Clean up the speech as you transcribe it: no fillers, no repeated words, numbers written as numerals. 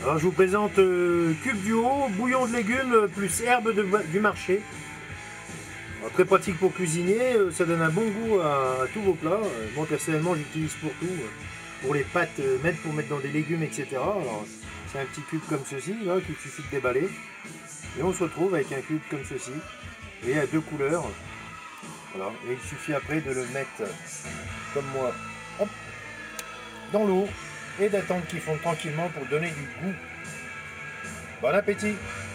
Alors je vous présente cube duo, bouillon de légumes plus herbe du marché. Alors, très pratique pour cuisiner, ça donne un bon goût à tous vos plats. Moi personnellement j'utilise pour tout, pour les pâtes, même pour mettre dans des légumes, etc. Alors c'est un petit cube comme ceci, là, qu'il suffit de déballer. Et on se retrouve avec un cube comme ceci, et à deux couleurs. Voilà. Et il suffit après de le mettre, comme moi, hop, dans l'eau, et d'attendre qu'il fonde tranquillement pour donner du goût. Bon appétit!